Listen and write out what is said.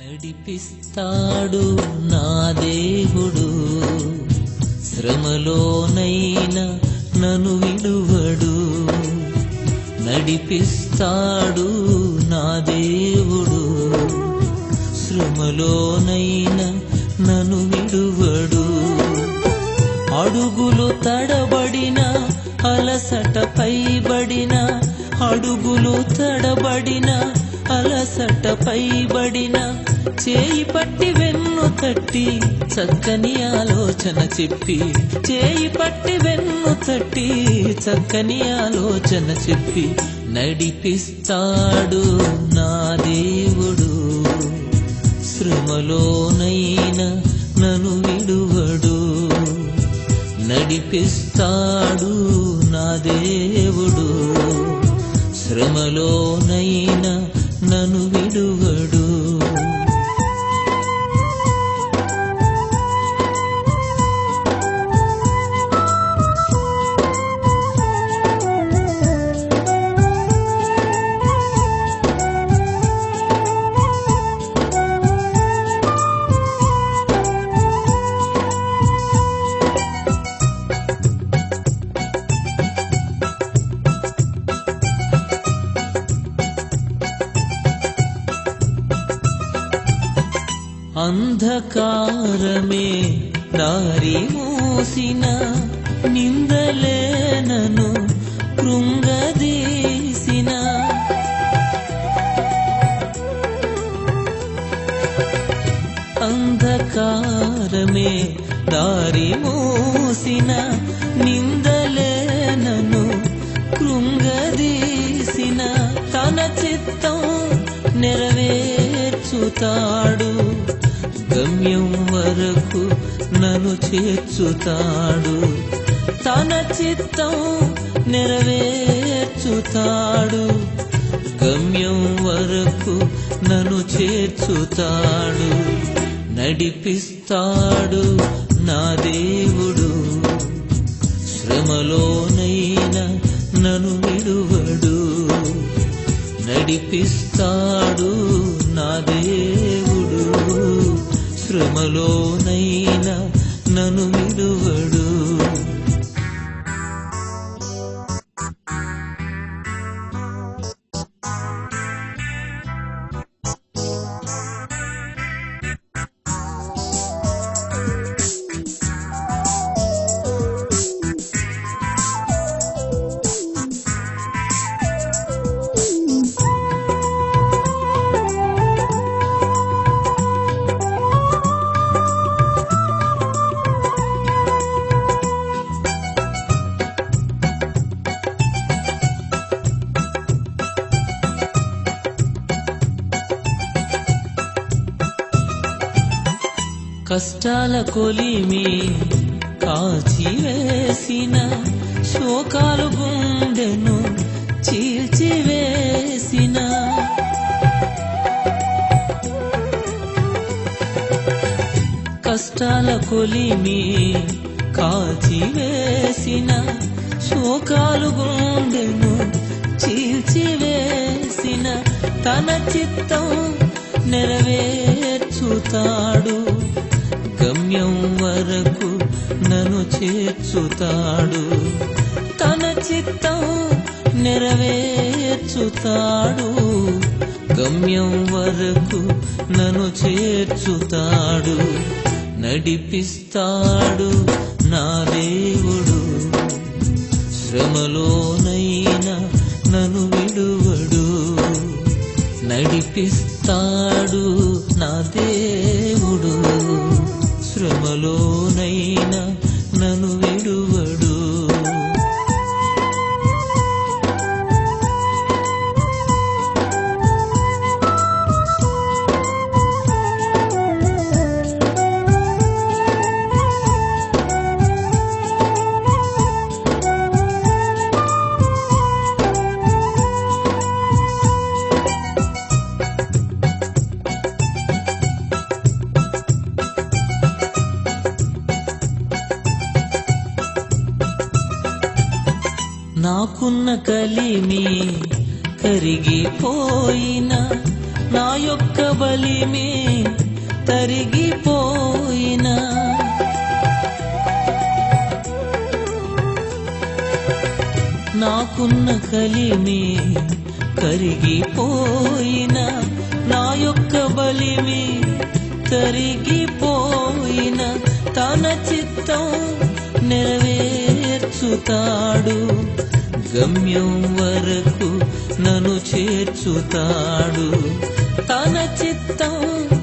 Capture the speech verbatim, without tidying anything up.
నడిపిస్తాడు నా దేవుడు, శ్రమలోనైనా నన్ను విడువడు. నడిపిస్తాడు నా దేవుడు, శ్రమలోనైనా నన్ను విడువడు. అడుగులు తడబడిన అలసట పైబడిన, అడుగులు తడబడిన అలసట పైబడిన, చేయి పట్టి వెన్ను తట్టి చక్కని ఆలోచన చెప్పి, చేయి పట్టి వెన్ను తట్టి చక్కని ఆలోచన చెప్పి, నడిపిస్తాడు నా దేవుడు, శ్రమలోనైనా నన్ను విడువడు. నడిపిస్తాడు నా దేవుడు, శ్రమలోనైనా నన్ను విడువడు. అంధకారమే దారి మూసిన, నిందలేనను కృంగదీసిన, అంధకారమే దారి మూసిన, నిందలేనను కృంగదీసిన, తన చిత్తం నెరవేర్చుతాడు, గమ్యం వరకు నన్ను చేర్చుతాడు. తన చిత్తం నెరవేర్చుతాడు, గమ్యం వరకు నన్ను చేర్చుతాడు. నడిపిస్తాడు నా దేవుడు, శ్రమలోనైనా నన్ను విడువడు. నడిపిస్తాడు నా దేవుడు, శ్రమలోనైనా నన్ను విడువడు. కష్టాల కొలిమి కాచివేసిన, శోకాలు గుండెను చీల్చివేసిన, కష్టాల కొలిమి కాచివేసిన, శోకాలు గుండెను చీల్చివేసిన, తన చిత్తం నెరవేర్చుతాడు, గమ్యం వరకు నన్ను చేర్చుతాడు. తన చిత్తం నెరవేర్చుతాడు, గమ్యం వరకు నన్ను చేర్చుతాడు. నడిపిస్తాడు నా దేవుడు, శ్రమలోనైనా నన్ను విడువడు. నడిపిస్తాడు నా దేవుడు, శ్రమలోనైనా నన్ను విడువడు. నాకున్న కలిమి కరిగిపోయిన, నా యొక్క బలిమే తరిగిపోయినా నాకున్న కలిమే కరిగిపోయినా నా యొక్క బలిమే కరిగిపోయినా తన చిత్తం నెరవేర్చుతాడు గమ్యం వరకు నన్ను చేర్చుతాడు తన చిత్తం